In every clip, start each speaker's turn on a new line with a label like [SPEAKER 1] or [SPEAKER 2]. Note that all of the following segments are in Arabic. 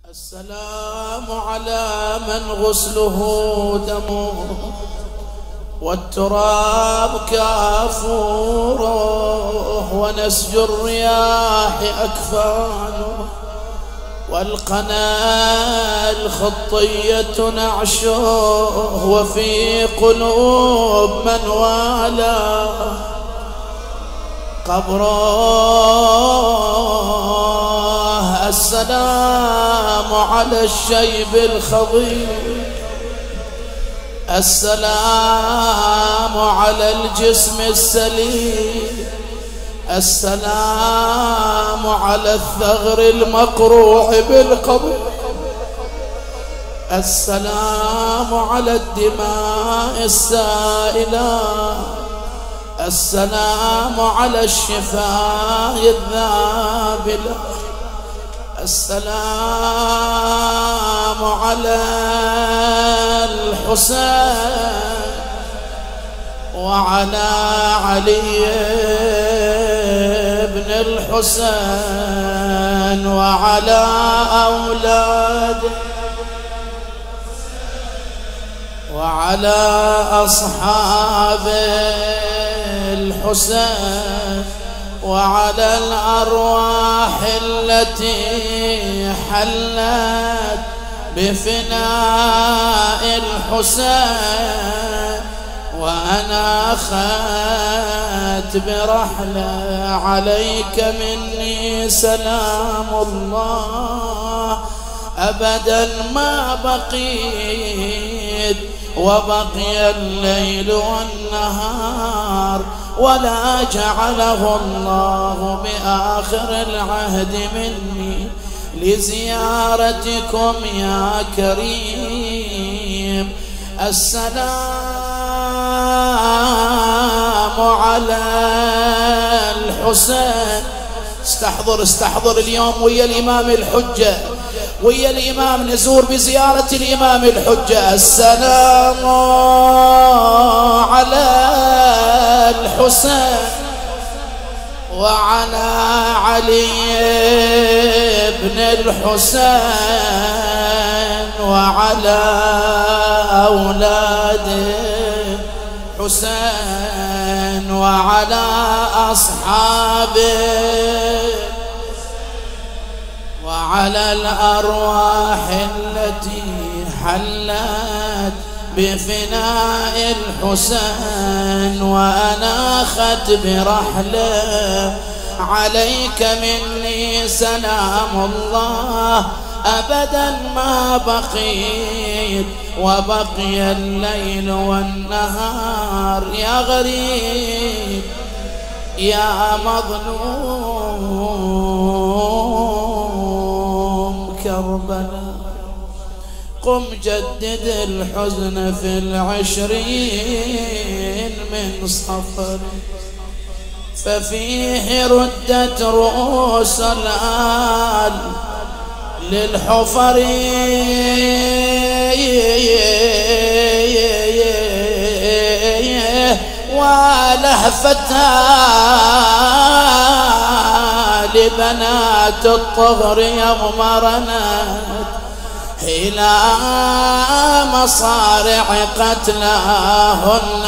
[SPEAKER 1] السلام على من غسله دمه والتراب كافوره ونسج الرياح أكفانه والقنا الخطية نعشه وفي قلوب من والاه قبره. السلام على الشيب الخضير، السلام على الجسم السليم، السلام على الثغر المقروع بالقبر، السلام على الدماء السائلة، السلام على الشفاء الذابلة، السلام على الحسين وعلى علي بن الحسين وعلى أولاده وعلى أصحاب الحسين وعلى الأرواح التي حلت بفناء الحسين وأنا أخذت برحلة. عليك مني سلام الله أبدا ما بقيت وبقي الليل والنهار ولا جعله الله بآخر العهد مني لزيارتكم يا كريم. السلام على الحسين. استحضر اليوم ويا الإمام الحجة، ويا الإمام نزور بزيارة الإمام الحجة. السلام على الحسين وعلى علي بن الحسين وعلى أولاد الحسين وعلى أصحابه وعلى الأرواح التي حلت بفناء الحسين وأنا أخذت برحلة. عليك مني سلام الله أبدا ما بقيت وبقي الليل والنهار يا غريب يا مظلوم كربلاء. قم جدد الحزن في 20 من صفر ففيه ردت رؤوس الآل للحفر ولهفتها لبنات الطهر يغمرنت إلى مصارع قتلاهن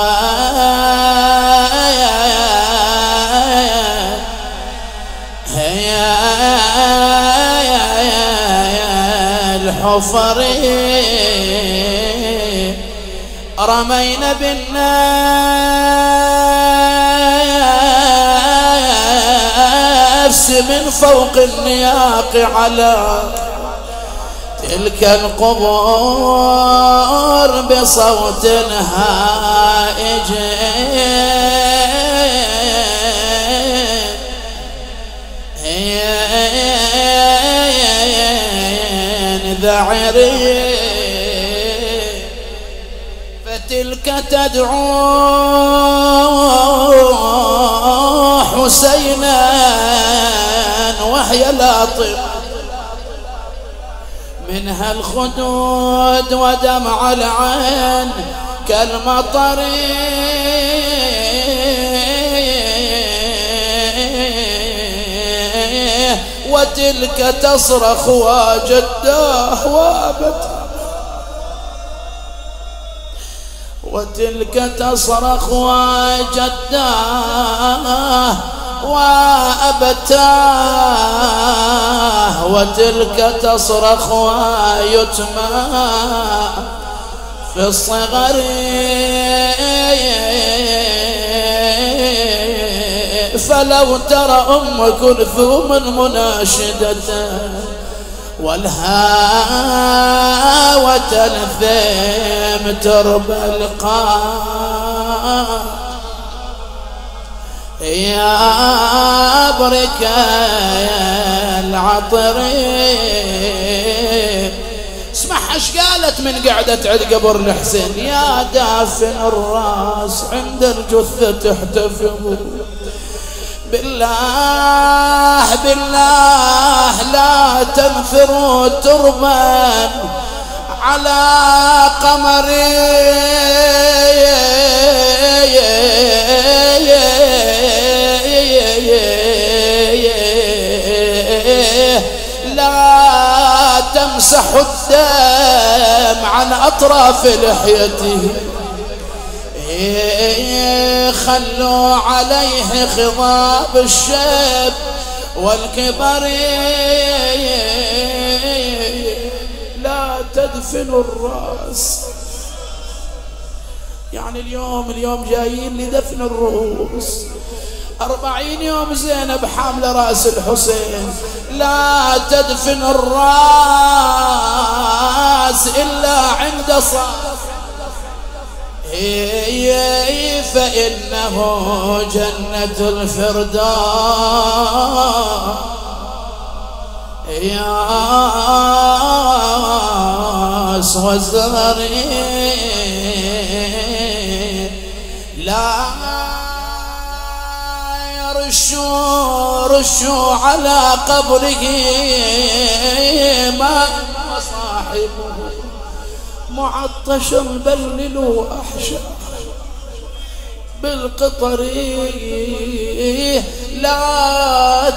[SPEAKER 1] الحفر رمينا بالنفس من فوق النياق على تلك القبور بصوت هائج ذعري فتلك تدعو حسينا وهي لاطم منها الخدود ودمع العين كالمطر وتلك تصرخ وجداه وابتاه، وتلك تصرخ وجداه وأبتاه، وتلك تصرخ ويتمى في الصغر، فلو ترى أم كلثوم مناشدة والهاوى تلثم تربى القاع، يا بركة العطر. اسمعها ايش قالت من قعدة عند قبر الحسين: يا دافن الراس عند الجثة تحتفظ، بالله بالله لا تنثروا تربا على قمري، لا تمسحوا الدم عن أطراف لحيته، خلوا عليه خضاب الشيب والكبر، لا تدفنوا الرأس. يعني اليوم جايين لدفن الرؤوس، 40 يوم زينب حاملة رأس الحسين، لا تدفن الرأس إلا عند صاف، فإنه جنة الفردوس ياس والزهري، لا رشوا على قبره ما صاحبه معطشا بللوا أحشى بالقطر، لا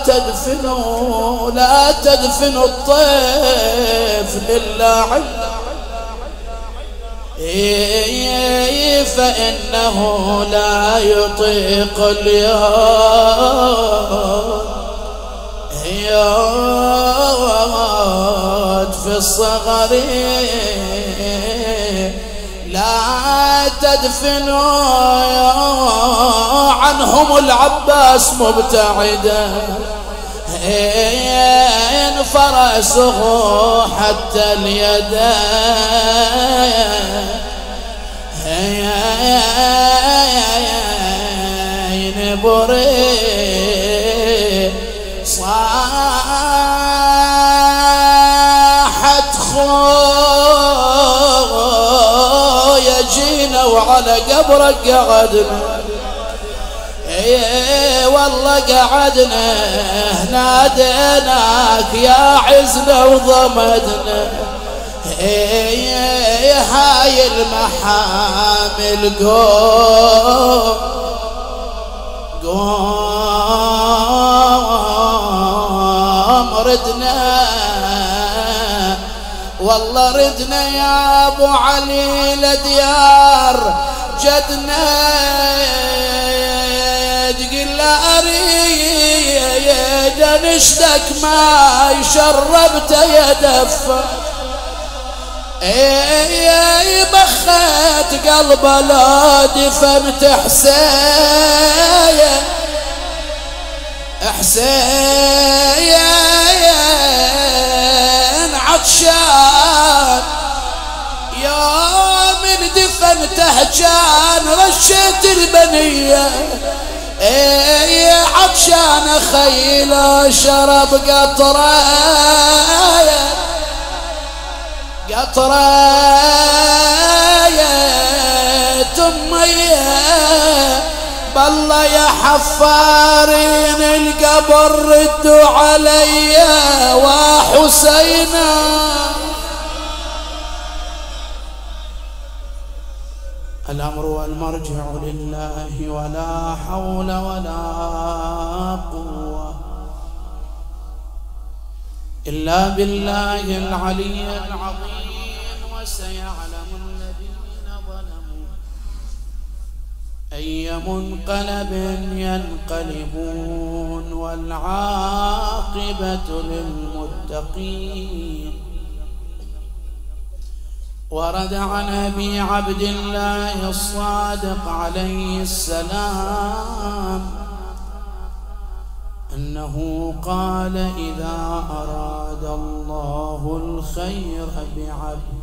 [SPEAKER 1] تدفنوا الطيف إلا عند، فإنه لا يطيق اليوم في الصغر، لا تدفنوا عنهم العباس مبتعدا، إن فرسه حتى اليدين بري، صاحت خويا جينا وعلى قبرك قعدنا، والله قعدنا ناديناك يا عزنا وضمدنا، هاي المحامل قوم ردنا، والله ردنا يا ابو علي لديار جدنا، تقول اريد نشدك ما شربت يدفى، بخت قلب لا دفنت حسين عطشان، يوم دفنته كان رشيت البنية، عطشان خيله شرب قطرة أمية، بالله يا حفارين القبر ردوا علي وحسينا، الأمر والمرجع لله ولا حول ولا قوة إلا بالله العلي العظيم. وسيعلم الذين ظلموا أي منقلب ينقلبون والعاقبة للمتقين. ورد عن أبي عبد الله الصادق عليه السلام أنه قال: إذا أراد الله الخير بعبد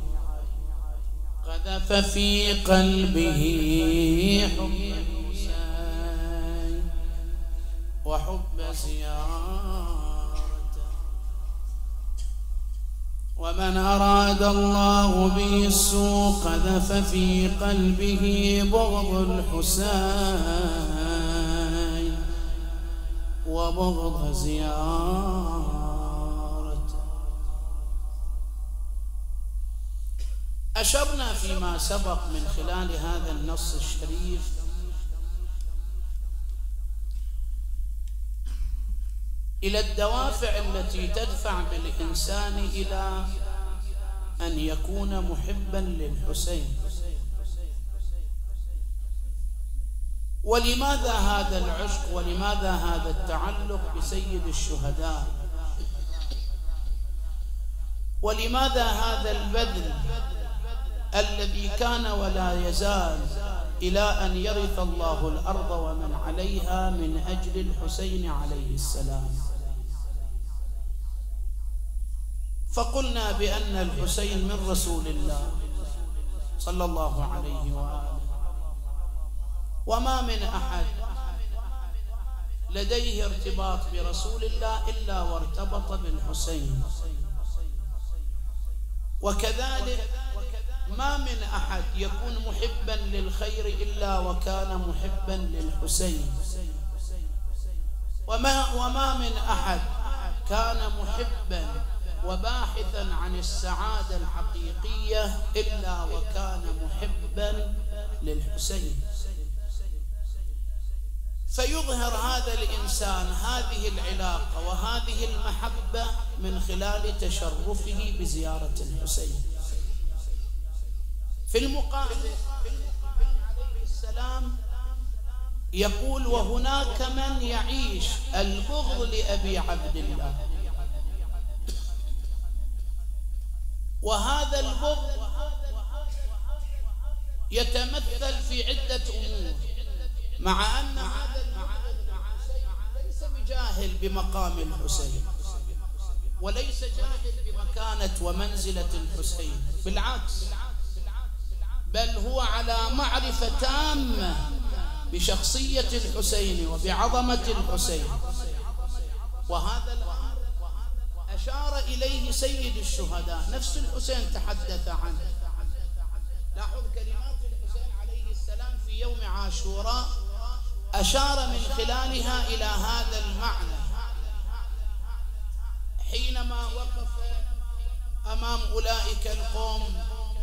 [SPEAKER 1] قذف في قلبه حب الحسين وحب زيارته، ومن أراد الله به السوء قذف في قلبه بغض الحسين وبغض زيارته. أشرنا فيما سبق من خلال هذا النص الشريف إلى الدوافع التي تدفع بالإنسان إلى أن يكون محبا للحسين. ولماذا هذا العشق؟ ولماذا هذا التعلق بسيد الشهداء؟ ولماذا هذا البذل الذي كان ولا يزال إلى أن يرث الله الأرض ومن عليها من أجل الحسين عليه السلام؟ فقلنا بأن الحسين من رسول الله صلى الله عليه وآله، وما من أحد لديه ارتباط برسول الله إلا وارتبط بالحسين، وكذلك ما من أحد يكون محبا للخير إلا وكان محبا للحسين، وما من أحد كان محبا وباحثا عن السعادة الحقيقية إلا وكان محبا للحسين. فيظهر هذا الإنسان هذه العلاقة وهذه المحبة من خلال تشرفه بزيارة الحسين. في المقابل عليه السلام يقول: وهناك من يعيش البغض لأبي عبد الله، وهذا البغض يتمثل في عدة أمور، مع أن هذا الحسين ليس بجاهل بمقام الحسين وليس جاهل بمكانة ومنزلة الحسين، بالعكس، بل هو على معرفة تامة بشخصية الحسين وبعظمة الحسين. وهذا الأمر أشار إليه سيد الشهداء، نفس الحسين تحدث عنه. لاحظ كلمات الحسين عليه السلام في يوم عاشوراء أشار من خلالها إلى هذا المعنى حينما وقف أمام أولئك القوم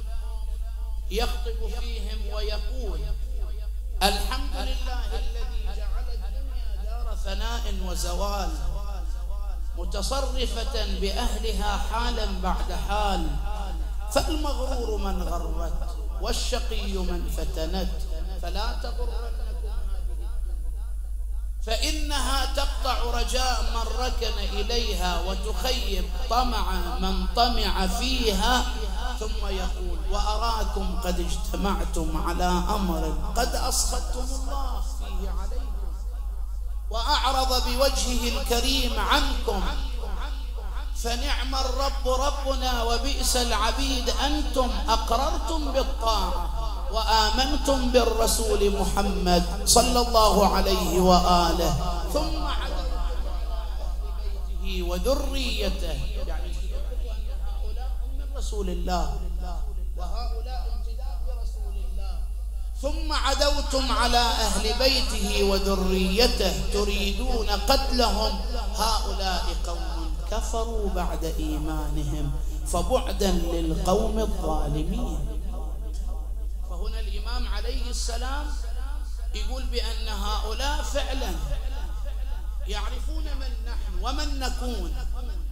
[SPEAKER 1] يخطب فيهم ويقول: الحمد لله الذي جعل الدنيا دار ثناء وزوال، متصرفة بأهلها حالا بعد حال، فالمغرور من غرت والشقي من فتنت، فلا تغرنكم فإنها تقطع رجاء من ركن إليها وتخيب طمع من طمع فيها. ثم يقول: وأراكم قد اجتمعتم على أمر قد أسخطتم الله فيه عليكم وأعرض بوجهه الكريم عنكم، فنعم الرب ربنا وبئس العبيد أنتم، أقررتم بالطاعة وآمنتم بالرسول محمد صلى الله عليه وآله، ثم عدلتم بيته وذريته، يعني هؤلاء من رسول الله وهؤلاء امتداد برسول الله، ثم عدوتم على أهل بيته وذريته تريدون قتلهم، هؤلاء قوم كفروا بعد إيمانهم فبعدا للقوم الظالمين. فهنا الإمام عليه السلام يقول بأن هؤلاء فعلا يعرفون من نحن ومن نكون،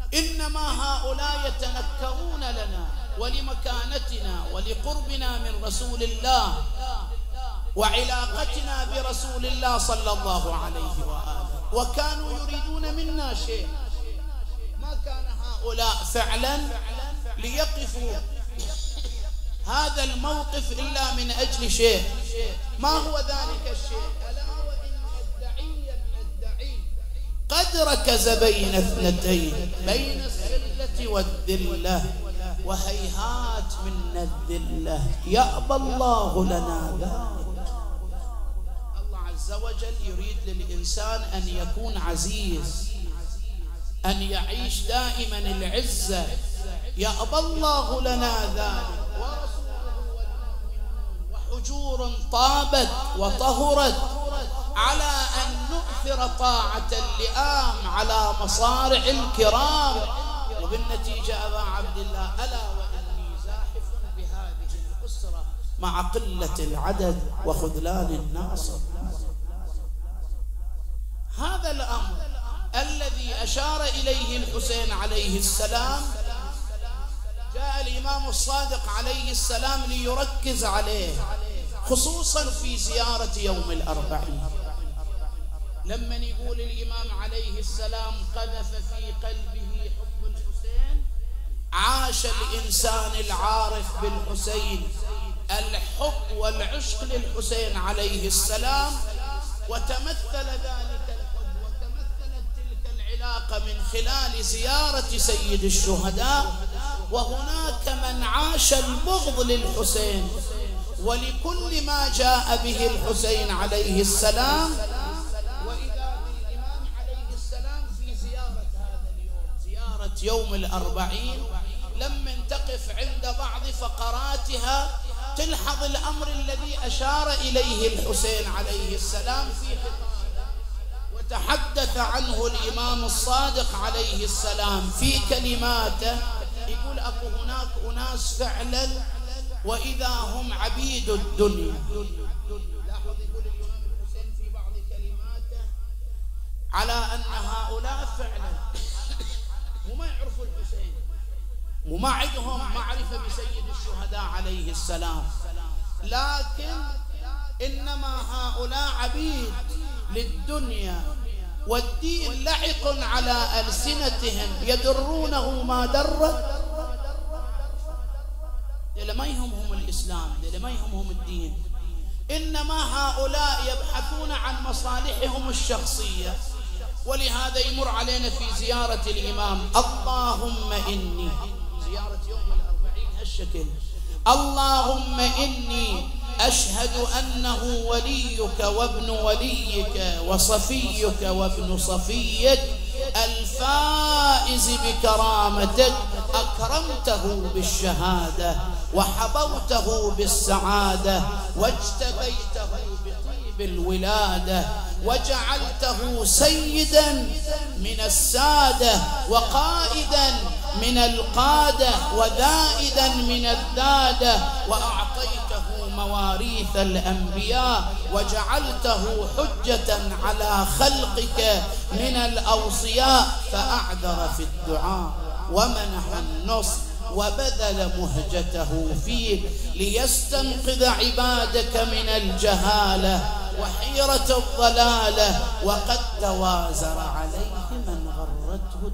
[SPEAKER 1] إنما هؤلاء يتنكرون لنا ولمكانتنا ولقربنا من رسول الله وعلاقتنا برسول الله صلى الله عليه وآله، وكانوا يريدون منا شيء. ما كان هؤلاء فعلا ليقفوا هذا الموقف إلا من أجل شيء. ما هو ذلك الشيء؟ ألا وإن الدعي ابن الدعي قد ركز بين اثنتين، بين السلة والذلة، وهيهات من الذلة يأبى الله لنا ذلك. الله عز وجل يريد للإنسان أن يكون عزيز، أن يعيش دائما العزة، يأبى الله لنا ذلك. ورسوله والمؤمنون وحجور طابت وطهرت على أن نؤثر طاعة اللئام على مصارع الكرام، وبالنتيجة أبا عبد الله ألا وإني زاحف بهذه الأسرة مع قلة العدد وخذلان الناصر. هذا الأمر الذي أشار إليه الحسين عليه السلام جاء الإمام الصادق عليه السلام ليركز عليه، خصوصا في زيارة يوم الأربعين. لما يقول الإمام عليه السلام قذف في قلبه حب الحسين، عاش الإنسان العارف بالحسين الحب والعشق للحسين عليه السلام، وتمثل ذلك الحب وتمثلت تلك العلاقة من خلال زيارة سيد الشهداء. وهناك من عاش البغض للحسين ولكل ما جاء به الحسين عليه السلام. وإذا بالإمام عليه السلام في زيارة هذا اليوم، زيارة يوم الأربعين، لما تقف عند بعض فقراتها تلحظ الأمر الذي أشار إليه الحسين عليه السلام في خطابه، وتحدث عنه الإمام الصادق عليه السلام في كلماته. يقول أكو هناك أناس فعلا وإذا هم عبيد الدنيا. لاحظ يقول الإمام الحسين في بعض كلماته على أن هؤلاء فعلا وما يعرفوا الحسين وما عندهم معرفة بسيد الشهداء عليه السلام، لكن إنما هؤلاء عبيد للدنيا، والدين لحق على ألسنتهم يدرونه ما درت. ما يهمهم الإسلام، ما يهمهم الدين، إنما هؤلاء يبحثون عن مصالحهم الشخصية. ولهذا يمر علينا في زيارة الإمام اللهم إني، زيارة يوم الأربعين هالشكل، اللهم إني أشهد أنه وليك وابن وليك وصفيك وابن صفيك الفائز بكرامتك، أكرمته بالشهادة وحبوته بالسعادة واجتبيته بطيب الولادة وجعلته سيدا من السادة وقائدا من القادة وذائدا من الذادة، وأعطيته مواريث الأنبياء وجعلته حجة على خلقك من الأوصياء، فأعذر في الدعاء ومنح النصر وبذل مهجته فيك ليستنقذ عبادك من الجهالة وحيرة الضلالة، وقد توازر عليه من غرته.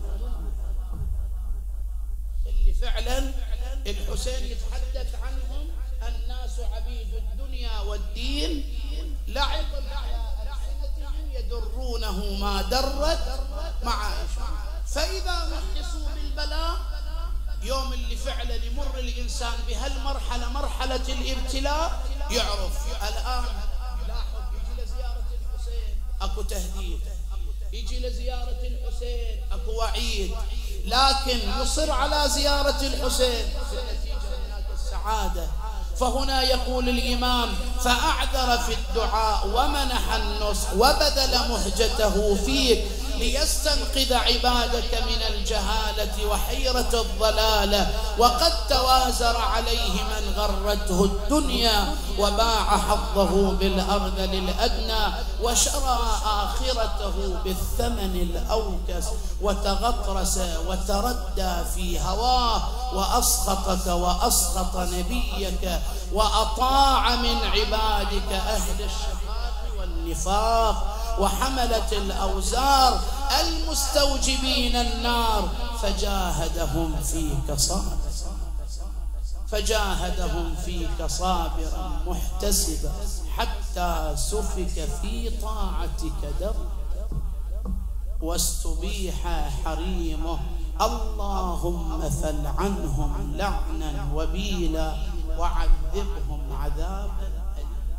[SPEAKER 1] اللي فعلا الحسين يتحدث عنهم الناس عبيد الدنيا والدين، لعب على ألسنتهم يدرونه ما درت معاش. فإذا محسوا بالبلاء، يوم اللي فعلا يمر الإنسان بهالمرحلة مرحلة الابتلاء، يعرف الآن. لاحظ يجي لزيارة الحسين أكو تهديد، يجي لزيارة الحسين أكو وعيد، لكن يصر على زيارة الحسين في النتيجة هناك السعادة. فهنا يقول الإمام فأعذر في الدعاء ومنح النصح وبذل مهجته فيك ليستنقذ عبادك من الجهالة وحيرة الضلالة. وقد توازر عليه من غرته الدنيا وباع حظه بالأرذل الأدنى وشرى آخرته بالثمن الأوكس وتغطرس وتردى في هواه وأسخطك وأسخط نبيك وأطاع من عبادك أهل الشقاق والنفاق وحملة الأوزار المستوجبين النار فجاهدهم فيك صابرا محتسبا حتى سفك في طاعتك دم واستبيح حريمه. اللهم فلعنهم لعنا وبيلا وعذبهم عذابا أليما.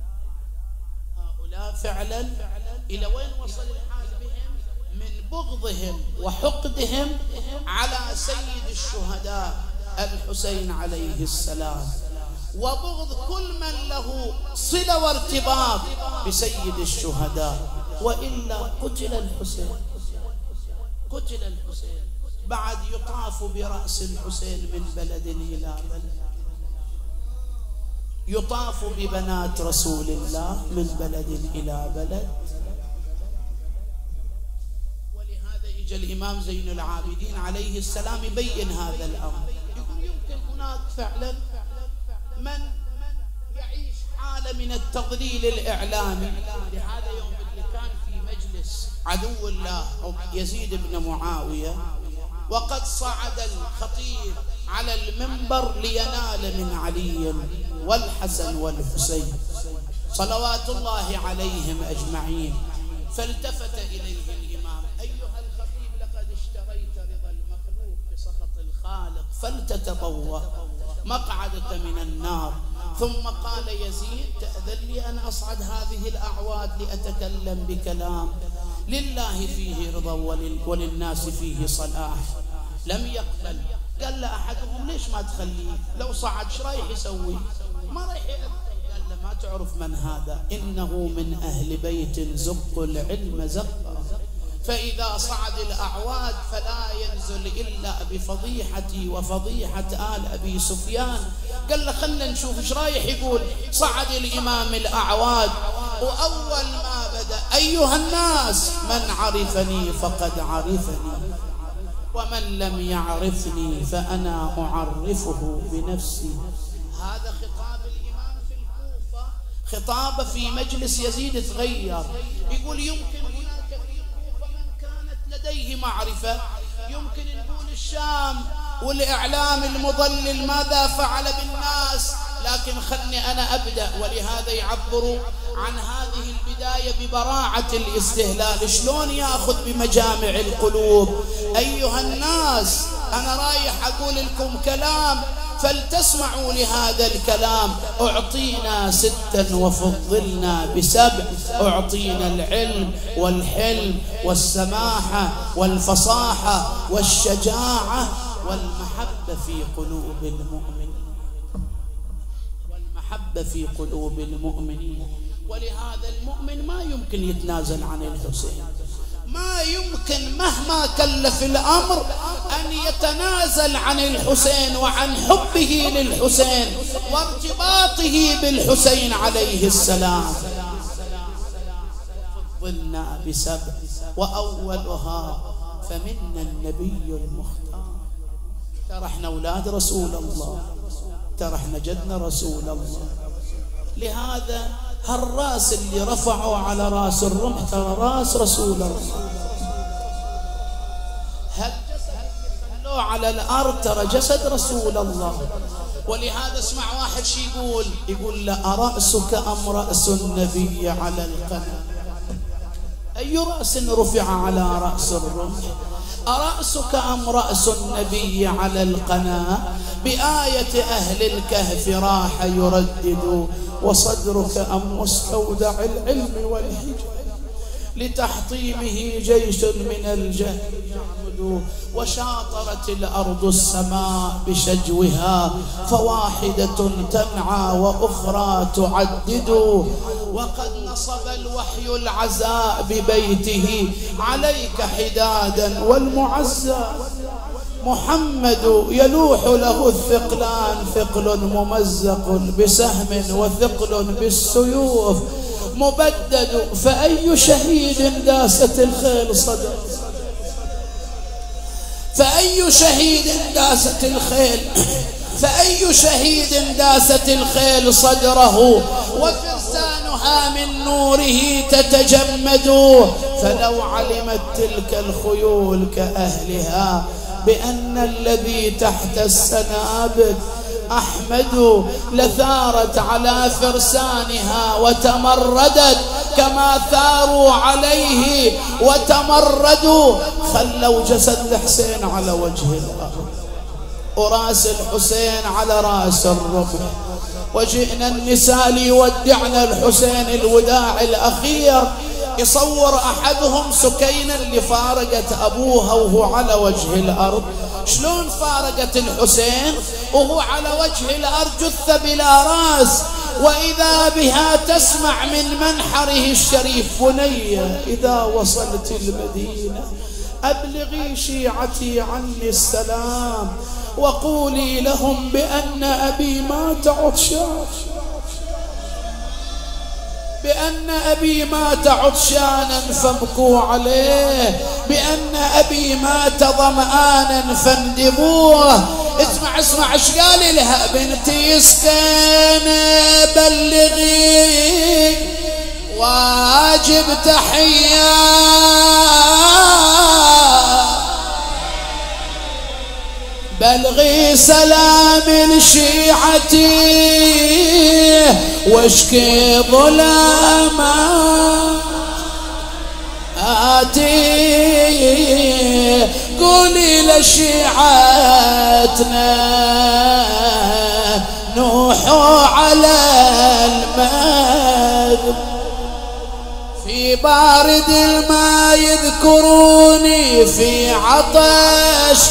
[SPEAKER 1] هؤلاء فعلا إلى وين وصل الحال بهم؟ من بغضهم وحقدهم على سيد الشهداء الحسين عليه السلام وبغض كل من له صلة وارتباط بسيد الشهداء. وإلا قتل الحسين بعد يطاف برأس الحسين من بلد إلى بلد، يطاف ببنات رسول الله من بلد إلى بلد. ولهذا اجى الإمام زين العابدين عليه السلام يبين هذا الأمر، يقول يمكن هناك فعلا من يعيش حالة من التضليل الإعلامي. لهذا يوم اللي كان في مجلس عدو الله يزيد بن معاوية وقد صعد الخطيب على المنبر لينال من علي والحسن والحسين صلوات الله عليهم أجمعين، فالتفت إليه الإمام: أيها الخطيب، لقد اشتريت رضا المخلوق بسخط الخالق، فلتتبوأ مقعدك من النار. ثم قال يزيد: تأذن لي أن أصعد هذه الأعواد لأتكلم بكلام لله فيه رضا وللناس فيه صلاح. لم يقبل. قال له أحدهم: ليش ما تخليه؟ لو صعد ايش رايح يسوي؟ ما رايح يأذن. قال له: ما تعرف من هذا؟ إنه من أهل بيت زق العلم زقا، فإذا صعد الأعواد فلا ينزل إلا بفضيحتي وفضيحة آل أبي سفيان. قال له: خلنا نشوف ايش رايح يقول. صعد الإمام الأعواد وأول ما بدأ: أيها الناس، من عرفني فقد عرفني، ومن لم يعرفني فأنا أعرفه بنفسي. هذا خطاب الإمام في الكوفة، خطابه في مجلس يزيد تغير. يقول يمكن هناك في الكوفة من كانت لديه معرفة، يمكن نقول الشام والإعلام المضلل ماذا فعل بالناس، لكن خلني أنا أبدأ. ولهذا يعبروا عن هذه البداية ببراعة الاستهلال، شلون يأخذ بمجامع القلوب. أيها الناس، أنا رايح أقول لكم كلام فلتسمعوا لهذا الكلام. أعطينا 6 وفضلنا ب7، أعطينا العلم والحلم والسماحة والفصاحة والشجاعة والمحبة في قلوب المؤمنين، والمحبة في قلوب المؤمنين. ولهذا المؤمن ما يمكن يتنازل عن الحسين، ما يمكن مهما كلف الأمر أن يتنازل عن الحسين وعن حبه للحسين وارتباطه بالحسين عليه السلام. فضلنا ب7 وأولها فمنا النبي المختار. ترى احنا أولاد رسول الله، ترى احنا جدنا رسول الله. لهذا هالراس اللي رفعوا على راس الرمح ترى راس رسول الله، هالجسد اللي خلوه على الأرض ترى جسد رسول الله. ولهذا اسمع واحد شي يقول له: أرأسك أم رأس النبي على القنا؟ أي رأس رفع على رأس الرمح؟ أرأسك أم رأس النبي على القنا؟ بآية أهل الكهف راح يردد، وصدرك أم مستودع العلم والحجة؟ لتحطيمه جيش من الجهل يعمد وشاطرت الأرض السماء بشجوها، فواحدة تنعى وأخرى تعدد. وقد نصب الوحي العزاء ببيته عليك حدادا، والمعزى محمد يلوح له الثقلان، ثقل ممزق بسهم وثقل بالسيوف مبدد. فأي شهيد داست الخيل صدر، فأي شهيد داست الخيل، فأي شهيد داست الخيل صدره، وفرسانها من نوره تتجمد. فلو علمت تلك الخيول كأهلها بأن الذي تحت السنابل أحمد، لثارت على فرسانها وتمردت كما ثاروا عليه وتمردوا. خلوا جسد الحسين على وجه الأرض وراس الحسين على راس الركب، وجئنا النساء ليودعنا الحسين الوداع الأخير. يصور أحدهم سكينة اللي فارقت أبوها وهو على وجه الأرض، شلون فارقت الحسين وهو على وجه الأرض جثة بلا رأس، وإذا بها تسمع من منحره الشريف: بنية إذا وصلت المدينة أبلغي شيعتي عني السلام، وقولي لهم بأن أبي مات عطشان، بأن أبي مات عطشانا فابكوا عليه، بأن أبي مات ظمآنا فاندبوه. اسمع اسمع ايش قال لها: بنتي اسكن بلغي واجب تحية، بلغي سلام لشيعتي واشكي ظلاماتي، قولي لشيعتنا نوحوا على المذ، في بارد الماء يذكروني في عطش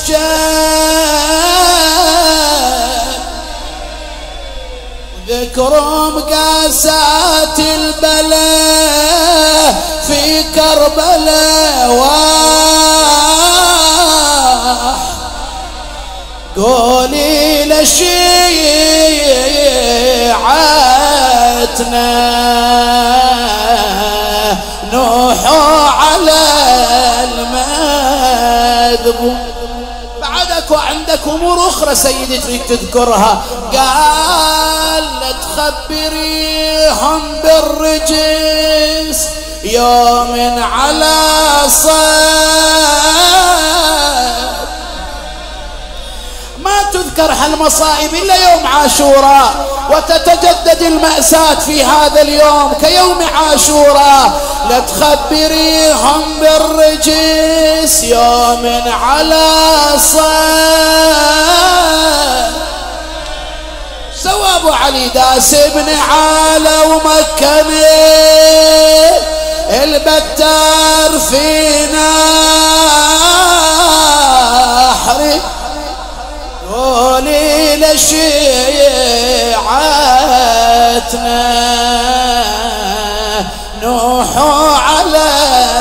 [SPEAKER 1] جاد، ذكرهم قاسات البلاء في كربلاء، قولي لشيعتنا نوحوا على المذبوح. بعدك وعندك امور اخرى سيدي تريد تذكرها. قال لا تخبريهم بالرجس يوم على صيد، ما تذكر هالمصائب إلا يوم عاشوراء، وتتجدد المأساة في هذا اليوم كيوم عاشوراء. لا تخبريهم بالرجس يوم على صيد، سوى أبو علي داس بن عالة ومكني البتار في نحري، قولي لشيعتنا نوحوا على،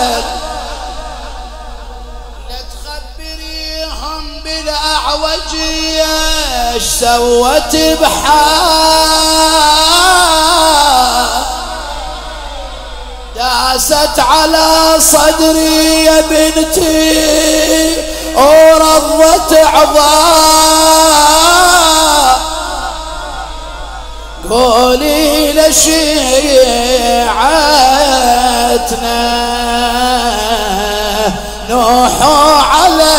[SPEAKER 1] لا تخبريهم بالأعوجية ايش سوت بحال، داست على صدري يا بنتي ورضت عظام، قولي لشيعتنا نوحوا على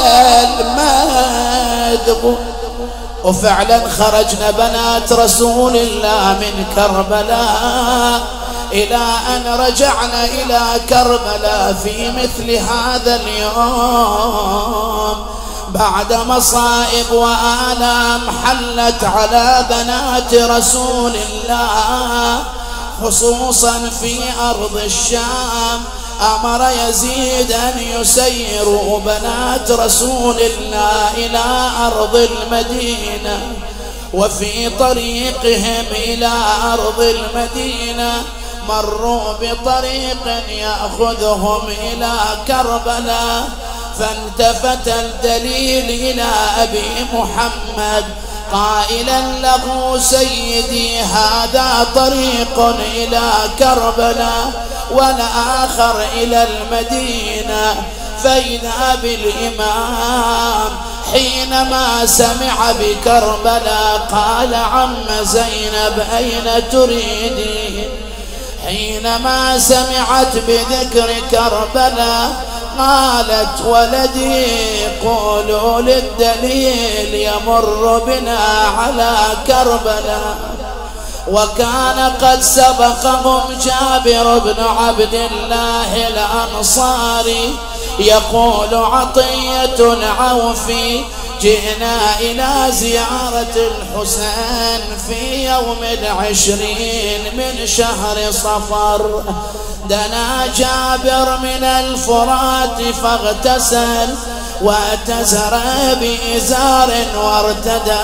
[SPEAKER 1] المذبوح. وفعلا خرجنا بنات رسول الله من كربلاء إلى أن رجعنا إلى كربلاء في مثل هذا اليوم، بعد مصائب وآلام حلت على بنات رسول الله، خصوصا في أرض الشام. أمر يزيد أن يسيروا بنات رسول الله إلى أرض المدينة. وفي طريقهم إلى أرض المدينة مروا بطريق يأخذهم إلى كربلاء، فالتفت الدليل إلى أبي محمد قائلا له: سيدي، هذا طريق إلى كربلاء والآخر إلى المدينة. فإذا بالإمام حينما سمع بكربلاء قال: عم زينب أين تريدين؟ حينما سمعت بذكر كربلاء قالت: ولدي، قولوا للدليل يمر بنا على كربلاء. وكان قد سبقهم جابر بن عبد الله الأنصاري يقول عطية العوفي: جئنا إلى زيارة الحسين في يوم 20 من شهر صفر. دنا جابر من الفرات فاغتسل واتزر بإزار وارتدى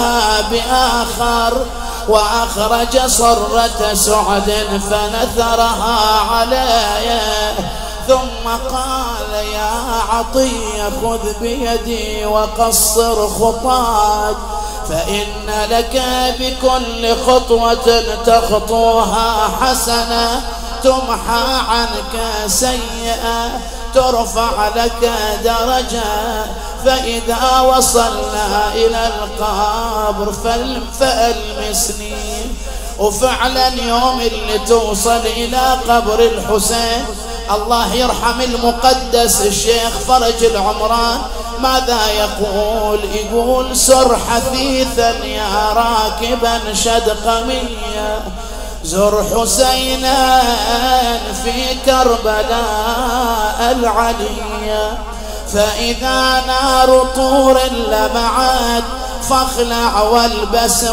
[SPEAKER 1] بآخر، وأخرج صرة سعد فنثرها عليه، ثم قال: يا عطية، خذ بيدي وقصر خطاك، فإن لك بكل خطوة تخطوها حسنة تمحى عنك سيئة ترفع لك درجة. فإذا وصلنا إلى القبر فألمسني. وفعلا يوم اللي توصل إلى قبر الحسين، الله يرحم المقدس الشيخ فرج العمران، ماذا يقول؟ يقول: سر حثيثا يا راكبا شدقمية، زر حسينا في كربلاء العلية، فإذا نار طور لمعت فاخلع والبس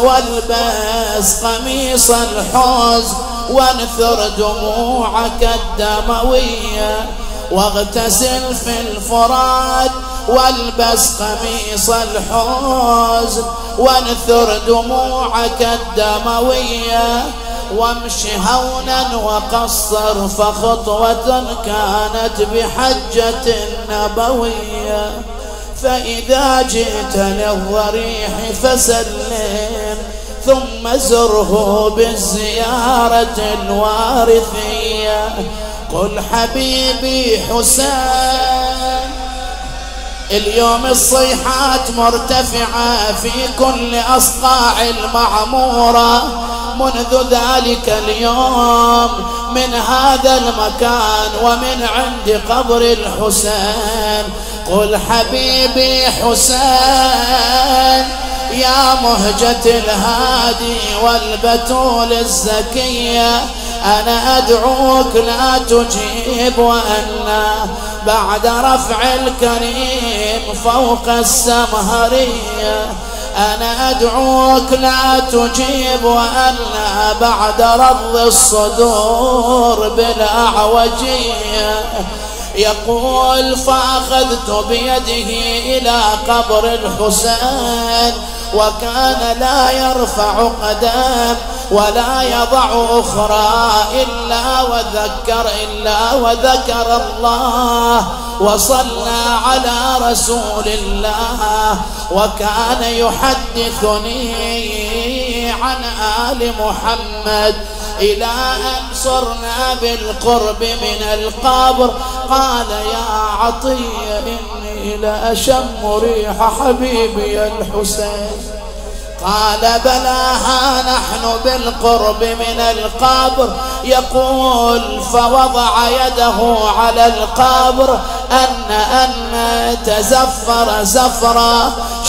[SPEAKER 1] قميص الحزن وانثر دموعك الدموية، واغتسل في الفرات والبس قميص الحزن وانثر دموعك الدموية، وامش هونا وقصر، فخطوة كانت بحجة نبوية. فإذا جئت للضريح فسلم، ثم زره بالزيارة الوارثية. قل حبيبي حسين، اليوم الصيحات مرتفعة في كل أصقاع المعمورة منذ ذلك اليوم، من هذا المكان ومن عند قبر الحسين. قل حبيبي حسين، يا مهجة الهادي والبتول الزكية، أنا أدعوك لا تجيب، وأنا بعد رفع الكريم فوق السمهرية. أنا أدعوك لا تجيب، وأنا بعد رض الصدور بالأعوجية. يقول: فأخذت بيده إلى قبر الحسين، وكان لا يرفع قدم ولا يضع أخرى إلا وذكر الله وصلى على رسول الله. وكان يحدثني عن آل محمد إلى أن صرنا بالقرب من القبر قال: يا عطية، إني لأشم ريح حبيبي الحسين. قال: بلى، ها نحن بالقرب من القبر. يقول: فوضع يده على القبر أن تزفر زفرا،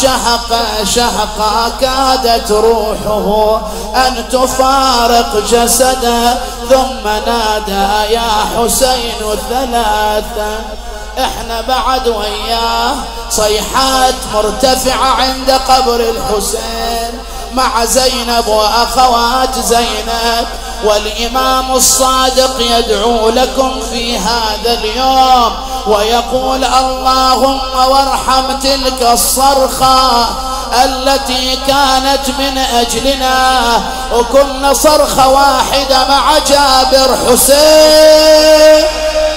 [SPEAKER 1] شهقا، كادت روحه أن تفارق جسده، ثم نادى: يا حسين ثلاثا. احنا بعد وياه صيحات مرتفعة عند قبر الحسين مع زينب وأخوات زينب، والإمام الصادق يدعو لكم في هذا اليوم ويقول اللهم وارحم تلك الصرخة التي كانت من أجلنا، وكنا صرخة واحدة مع جابر حسين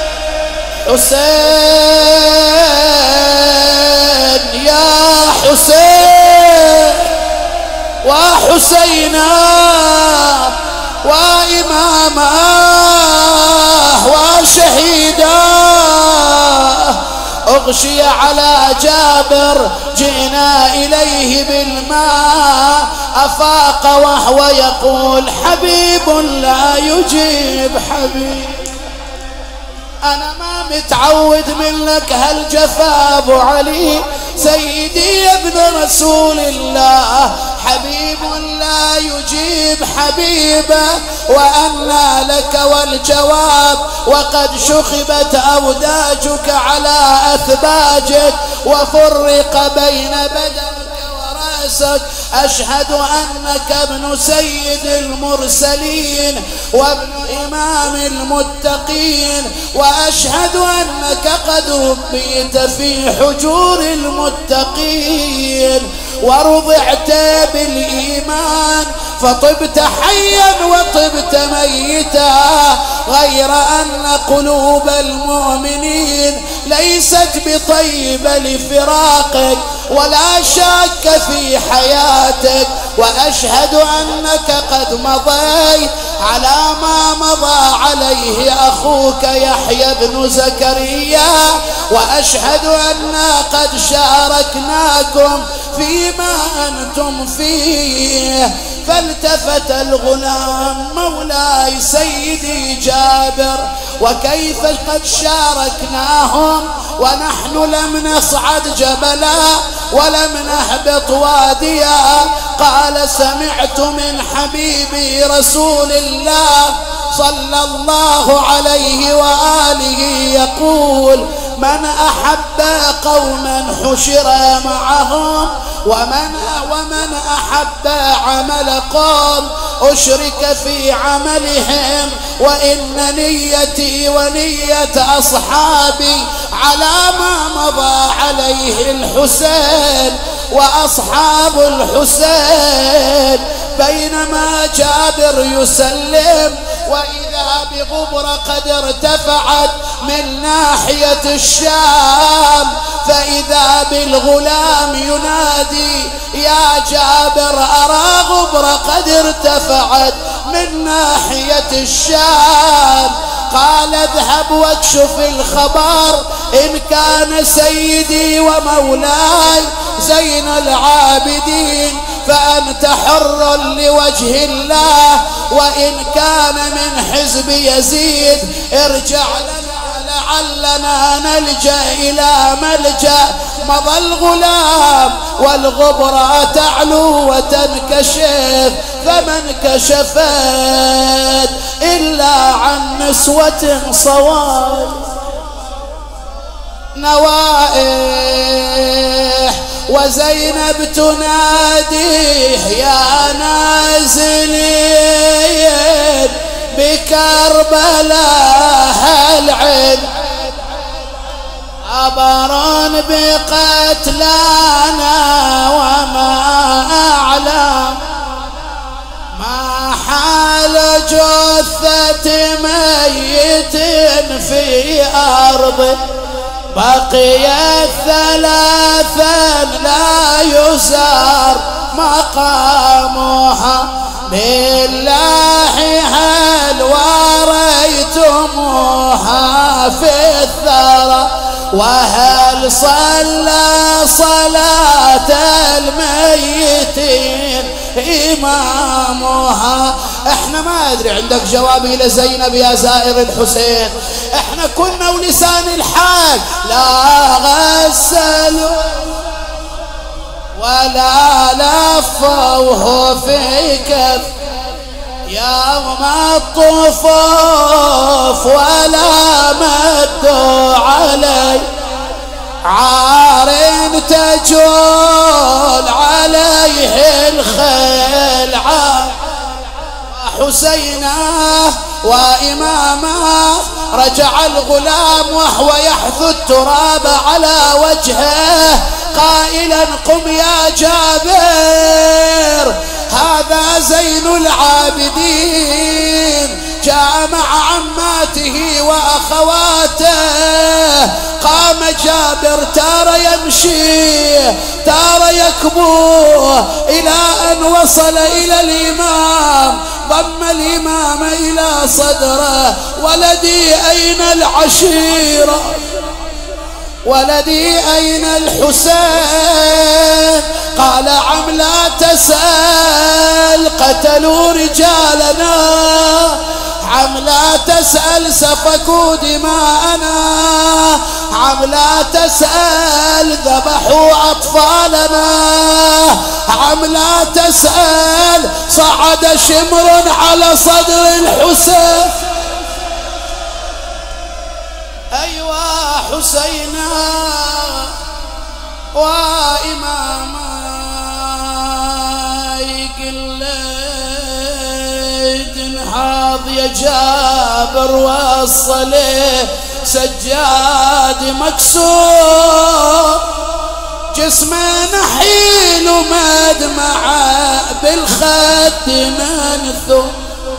[SPEAKER 1] يا حسين وحسينا وإماما وشهيدا. أغشي على جابر جئنا إليه بالماء، أفاق وهو يقول حبيب لا يجيب حبيب. أنا ما متعود منك هالجفا أبو علي سيدي يا ابن رسول الله، حبيب لا يجيب حبيبه، وأنى لك والجواب وقد شخبت أوداجك على أثباجك وفرق بين بدنك ورأسك. أشهد أنك ابن سيد المرسلين وابن إمام المتقين، وأشهد أنك قد ربيت في حجور المتقين ورضعت بالإيمان، فطبت حيا وطبت ميتا، غير أن قلوب المؤمنين ليست بطيبة لفراقك ولا شك في حياتك. وأشهد أنك قد مضيت على ما مضى عليه أخوك يحيى بن زكريا، وأشهد أننا قد شاركناكم فيما أنتم فيه. فالتفت الغلام مولاي سيدي جابر وكيف قد شاركناهم ونحن لم نصعد جبلا ولم نهبط واديا. قال سمعت من حبيبي رسول الله صلى الله عليه وآله يقول من أحب قوما حشر معهم ومن أحب عمل قوم أشرك في عملهم، وإن نيتي ونية أصحابي على ما مضى عليه الحسين وأصحاب الحسين. بينما جابر يسلم وإذا بغبرة قد ارتفعت من ناحية الشام، فإذا بالغلام ينادي يا جابر أرى غبرة قد ارتفعت من ناحية الشام. قال اذهب واكشف الخبر إن كان سيدي ومولاي زين العابدين فأنت حر لوجه الله، وإن كان من حزب يزيد ارجع لنا لعلنا نلجأ إلى ملجأ. مضى الغلام والغبرة تعلو وتنكشف، فمن كشفت إلا عن نسوة صوال نوائح، وزينب تناديه يا نازلين بكربلاء العين عبران بقتلانا وما أعلم ما حال جثة ميت في أرض بقيت ثلاثا لا يزار مقامها. بالله هل وريتموها في الثرى وهل صلى صلاة الميتين إمامها؟ احنا ما ادري عندك جواب الى زينب يا زائر الحسين. احنا كنا ولسان الحال لا غسلوا ولا لفوه في كف يوم الطفوف ولا مدوا علي عار تجول عليه الخيل. حسينا وإماما. رجع الغلام وهو يحثو التراب على وجهه قائلا قم يا جابر، هذا زين العابدين جاء مع عماته وأخواته. قام جابر تار يمشي تار يكبو إلى أن وصل إلى الإمام، ضم الإمام إلى صدره. ولدي أين العشيرة؟ ولدي أين الحسين؟ قال عم لا تسأل، قتلوا رجالنا. عم لا تسأل، سفكوا دماءنا. عم لا تسأل، ذبحوا أطفالنا. عم لا تسأل، صعد شمر على صدر الحسين. أيوة حسينا وإماما يقلد انحاض يا جابر وصله سجاد مكسور، جسمه نحيل ومدمعه بالخد منثور.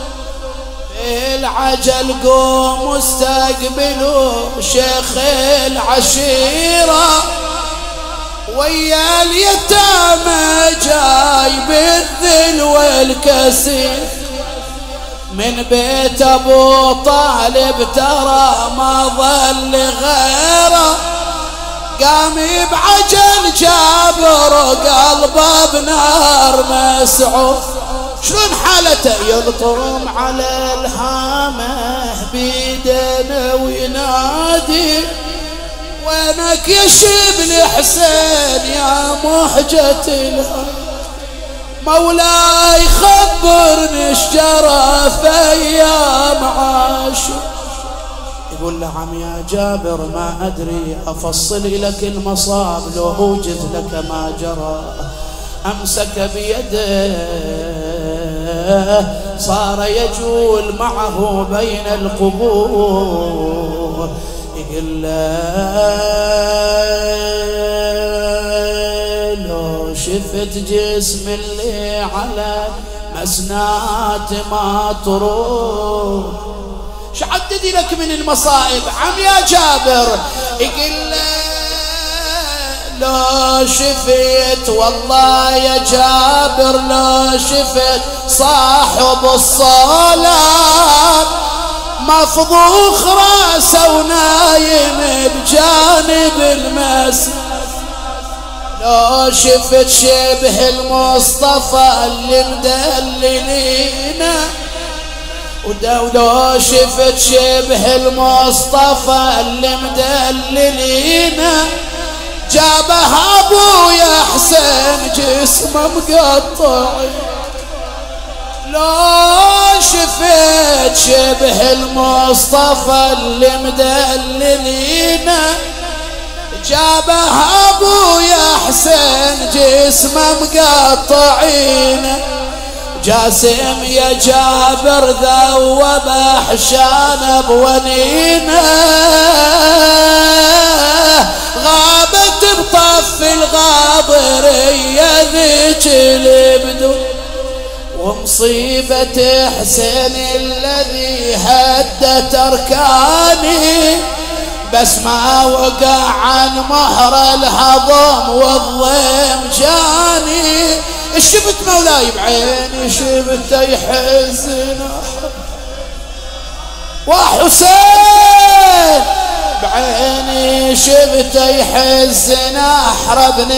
[SPEAKER 1] العجل قوم واستقبلوا شيخ العشيرة، ويا اليتامى جايب الذل والكسير. من بيت ابو طالب ترى ما ظل غيره، قام بعجل جابر قلبه بنار مسعور. شلون حالته؟ يلطم على الهامه بيدنا وينادي وينك يا شبل حسين يا محجة الهم، مولاي خبرني اشجرى في ايام عاشور. يقول له عم يا جابر ما ادري افصل لك المصاب، لو اوجد لك ما جرى. امسك بيده صار يجول معه بين القبور. يقول لو شفت جسم اللي على مسنات ما تروح، شعدد لك من المصائب عم يا جابر. يقول لو شفت والله يا جابر لو شفت صاحب الصلاة مفضوخ راسه ونايم بجانب المسجد. لو شفت شبه المصطفى اللي مدللينا، ولو شفت شبه المصطفى اللي مدللينا، جابها ابويا حسين جسمه مقطع. لو شفت شبه المصطفى اللي مدللينا، جابها ابويا حسين جسمه مقطعين. جاسم يا جابر ذوب احشان بونينه، غابت بطف الغاضرية ذيك البدو. ومصيبة حسين الذي هدت اركاني، بس ما وقع عن مهر الهضم والضيم جاني. شفت مولاي بعيني شفته يحزن، وحسين بعيني شفته يحزن احرى بن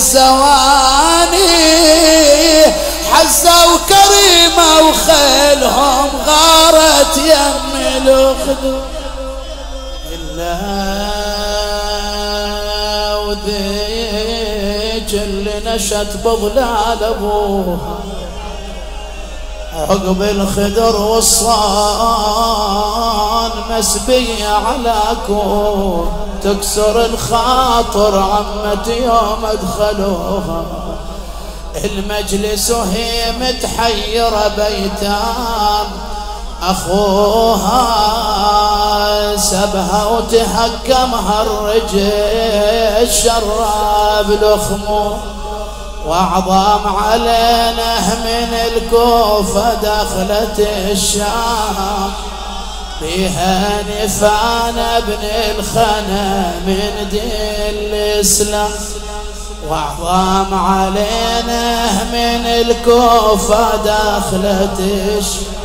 [SPEAKER 1] الزواني. حزة وكريمة وخيلهم غارت يم الأخدود، إلا وذيك اللي نشت بظلال أبوها عقب الخدر والصان مسبية على كون، تكسر الخاطر عمتي يوم ادخلوها. المجلس وهي متحيرة بيتام أخوها سبها وتهكمها الرجل شراب لخمه وعظام علينا من الكوفة دخلت الشام بها نفانا ابن الخنا من دين الإسلام وعظام علينا من الكوفة دخلت الشام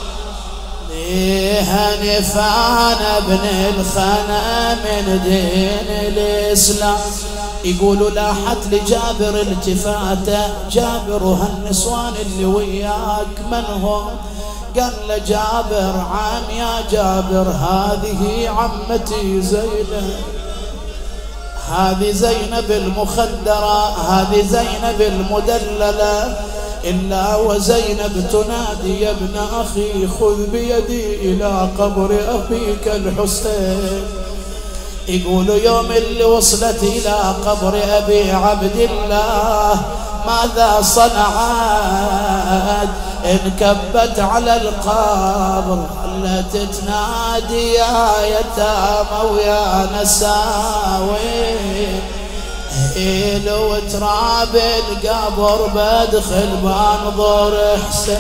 [SPEAKER 1] بها نفانا ابن الخنا من دين الإسلام. يقولوا لاحت لجابر التفاته جابر هالنسوان اللي وياك من هم؟ قال له جابر عم يا جابر هذه عمتي زينب هذه زينب المخدرة هذه زينب المدللة إلا وزينب تنادي يا ابن أخي خذ بيدي إلى قبر أبيك الحسين. يقولوا يوم اللي وصلت إلى قبر أبي عبد الله ماذا صنعت؟ انكبت على القبر خلت تنادي يا يتامى ويا نساوي لو تراب القبر بدخل بانظر حسين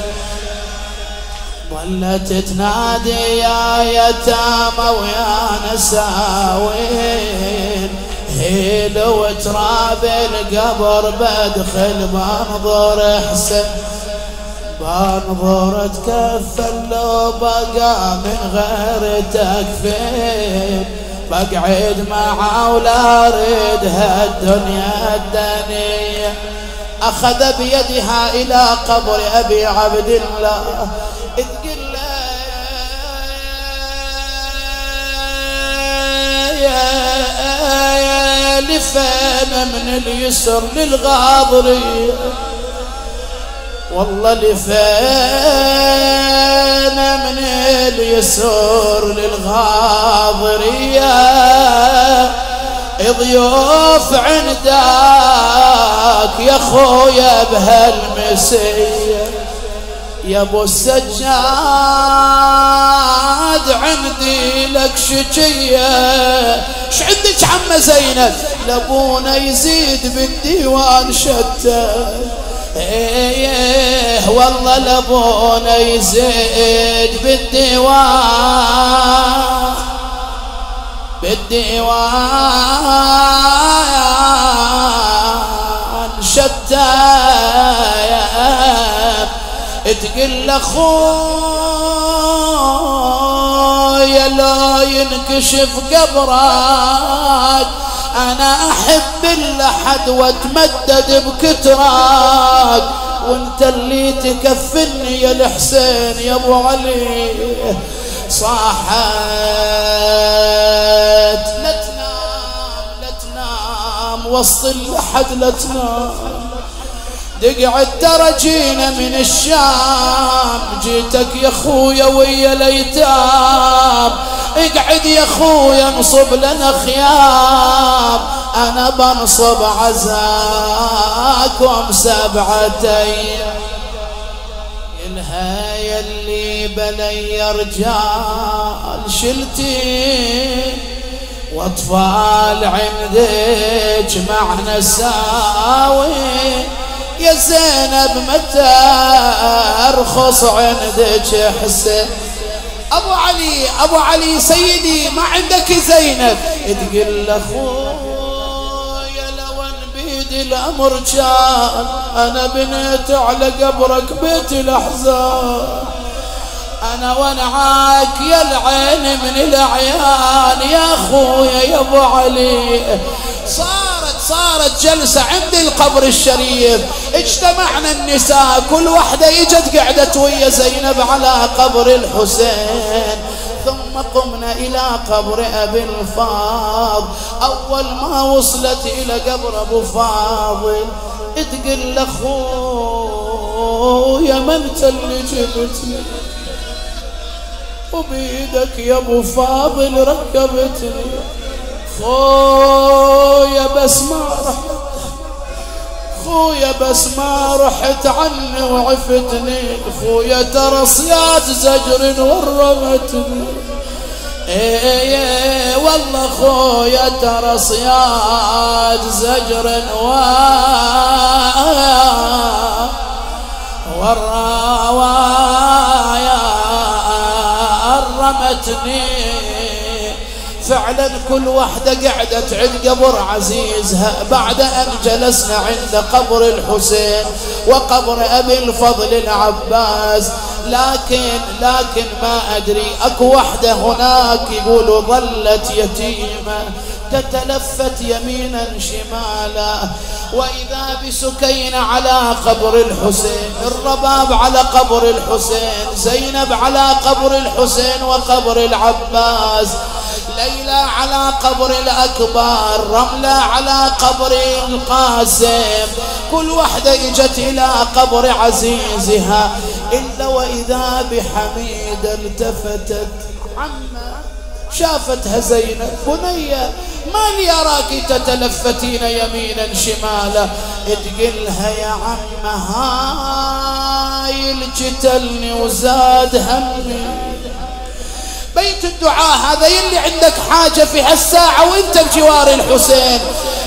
[SPEAKER 1] ظلت تنادي يا يتامى ويا نساوين لو تراب القبر بدخل بانظر حسين بانظر اتكفل لو بقى من غير تكفين بقعد معه ولا اريدها الدنيا الدنيا. اخذ بيدها الى قبر ابي عبد الله تقول له يا لفين من اليسر للغاضرية والله لفين من اليسر للغاضرية ضيوف عندك يا خويا بهالمسية يا ابو السجاد عندي لك شجية. ش عندك عمه زينب؟ لابونا يزيد بالديوان شتى ايه والله لابونا يزيد بالديوان شتى تقل اخويا لا ينكشف قبرك انا احب اللحد واتمدد بكترك وانت اللي تكفلني يا الحسين يا ابو علي. صاحت لا تنام لا تنام وسط اللحد لا تنام تقعد ترى جينا من الشام جيتك يا خويا ويا الايتام اقعد يا خويا انصب لنا خيام انا بنصب عزاكم 7 أيام. الها يلي بلي رجال شلتين واطفال عندك معنا ساوي يا زينب متى ارخص عندك حسين. ابو علي سيدي ما عندك زينب؟ تقول اخويا لو ان بيدي الامر كان انا بنيت على قبرك بيت الاحزان انا ونعاك يا العين من الاعيان يا اخويا يا ابو علي. صارت جلسة عند القبر الشريف اجتمعنا النساء كل واحدة اجت قعدت ويا زينب على قبر الحسين ثم قمنا إلى قبر أبي الفاضل. أول ما وصلت إلى قبر أبو فاضل تقول أخويا من انت اللي جبتني وبيدك يا أبو فاضل ركبتني خويا بس ما رحت خويا بس ما رحت عني وعفتني، خويا ترى صياد زجر ورمتني. ايه والله خويا ترى صياد زجر والروايا رمتني. فعلا كل وحدة قعدت عند قبر عزيزها بعد أن جلسنا عند قبر الحسين وقبر أبي الفضل العباس. لكن ما أدري أكو وحدة هناك يقولوا ظلت يتيمة تتلفت يمينا شمالا، وإذا بسكينة على قبر الحسين، الرباب على قبر الحسين، زينب على قبر الحسين وقبر العباس، ليلى على قبر الأكبر، رملة على قبر القاسم. كل وحدة اجت إلى قبر عزيزها إلا وإذا بحميدة التفتت عما شافتها زينب. بنية ما لي أراك تتلفتين يمينا شمالا. تقلها يا عم هاي الجتلني وزاد همي. بيت الدعاء هذا يلي عندك حاجة في هالساعة وانت بجوار الحسين.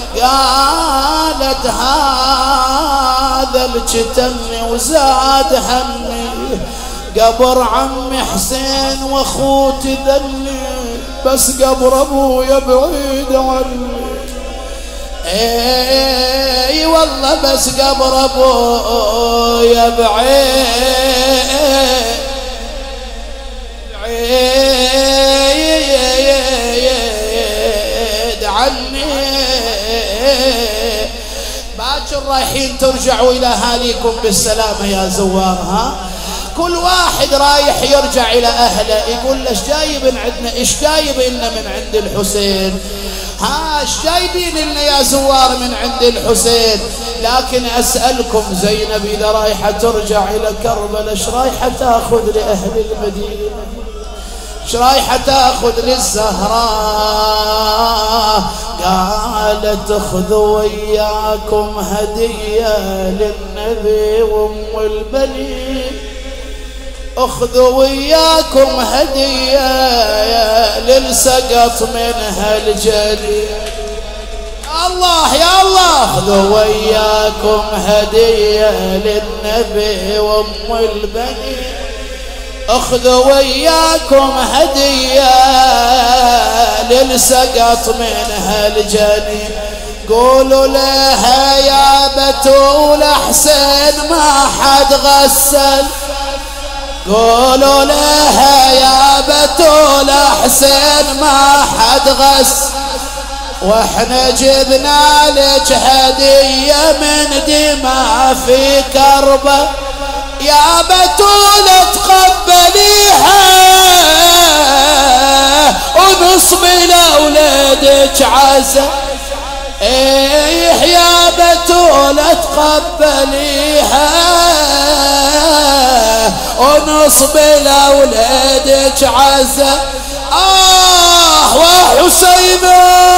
[SPEAKER 1] قالت هذا الجتلني وزاد همي، قبر عم حسين واخوتي ذلي، بس قبر ابويا بعيد عني. اي والله بس قبر ابويا بعيد عني. باكر رايحين ترجعوا الى اهاليكم بالسلامه يا زوار. ها كل واحد رايح يرجع الى اهله يقول له ايش جايب عندنا، ايش جايب لنا من عند الحسين، ها ايش جايبين لنا يا زوار من عند الحسين. لكن اسالكم زينب اذا رايحه ترجع الى كربلاء ايش رايحه تاخذ لاهل المدينه؟ ايش رايحه تاخذ للزهراء؟ قالت خذوا وياكم هديه للنبي وام البنين، اخذوا وياكم هديه للسقط من هالجليل. الله يا الله. اخذوا وياكم هديه للنبي وام البنين، اخذوا وياكم هديه للسقط من هالجنين. قولوا لها يا بتول حسين ما حد غسل، قولوا لها يا بتول حسين ما حد غسل، واحنا جبنا لك هديه من دماء في كربه، يا بتول تقبليها ونصب لأولادك عزا. ايه يا بتول تقبليها ونصب لأولادك عزا. وحسينه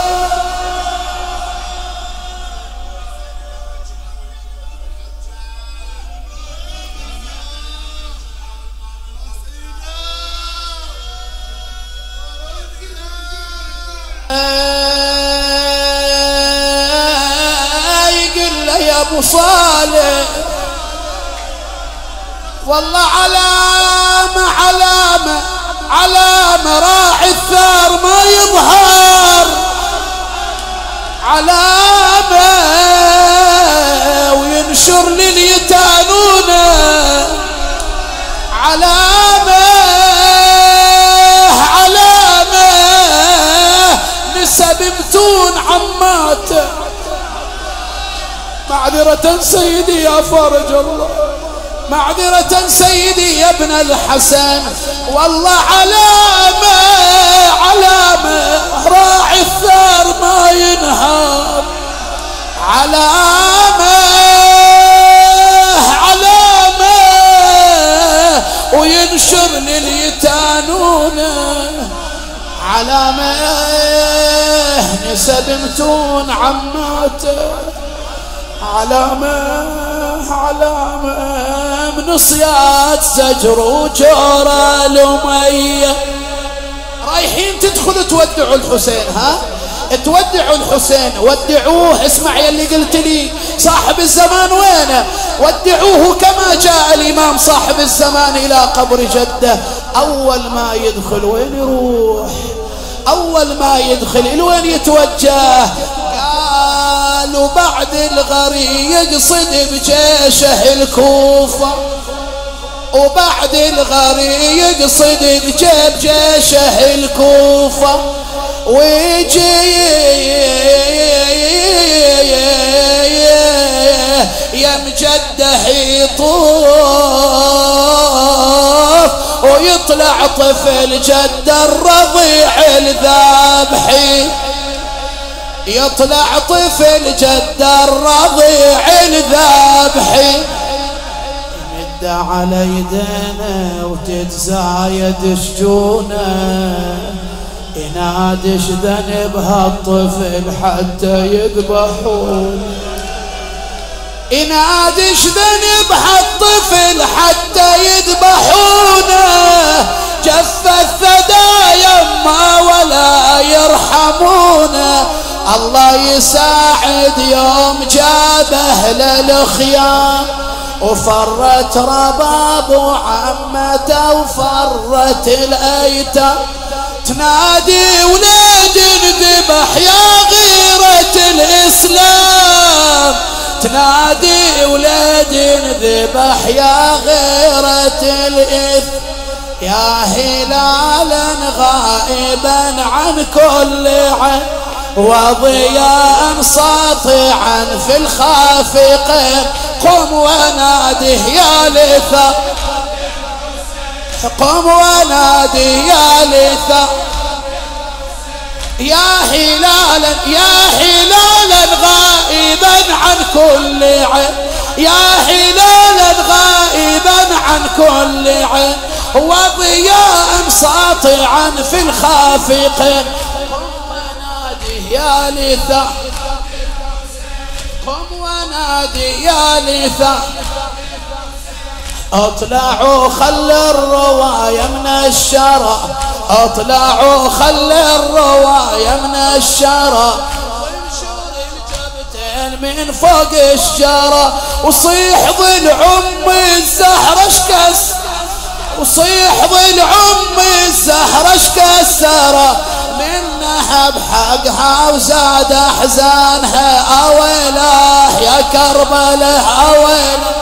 [SPEAKER 1] يقول له يا ابو صالح والله علامة علامة علامة راعي الثار ما يظهر، علامة وينشر لليتانونه، علامة علامة نسب متون عماته. معذرة سيدي يا فرج الله، معذرة سيدي يا ابن الحسن، والله علامة علامة راعي الثار ما ينهار، علامة علامة وينشر لليتانونه، علامة نسب متون عماته. علامة من صياد زجر وجورة الأمية. رايحين تدخلوا تودعوا الحسين، ها تودعوا الحسين، ودعوه. اسمع يا اللي قلت لي صاحب الزمان وينه، ودعوه كما جاء الإمام صاحب الزمان إلى قبر جده. أول ما يدخل وين يروح؟ أول ما يدخل وين يتوجه؟ قالوا بعد الغري يقصد بجيشه الكوفة، وبعد الغري يقصد بجيشه الكوفة، ويجي يا مجده يطوف، ويطلع طفل جده الرضيع الذابحي، يطلع طفل جده الرضيع الذابحي. يمد على يدينا وتتزايد شجونه، ينادش ذنب هالطفل حتى يذبحون، ينادش ذنب هالطفل حتى يذبحونه. جف الثدى يما ولا يرحمونه. الله يساعد يوم جابه للخيام، وفرت رباب وعمته وفرت الايتام. تنادي ولاد ذبح يا غيرة الإسلام، تنادي ولاد ذبح يا غيرة الإثم. يا هلالا غائبا عن كل عين، وضياء ساطعا في الخافقين. قم ونادي يا لثا، قم ونادي يا لثا. يا هلالا يا هلالا غائبا عن كل عين، يا هلالا غائبا عن كل عين، وضياء ساطعا في الخافقين. قم ونادي يا لثا، قم ونادي يا لثا. اطلعوا خل الرواية من الشرى، اطلعوا خل الرواية من الشرى، وانشر الجبتين من فوق الشرى. وصيح ظل ام الزهرة اشكس، وصيح ظل ام الزهرة اشكسرة، منها بحقها وزاد احزانها. اويله يا كربله اويله،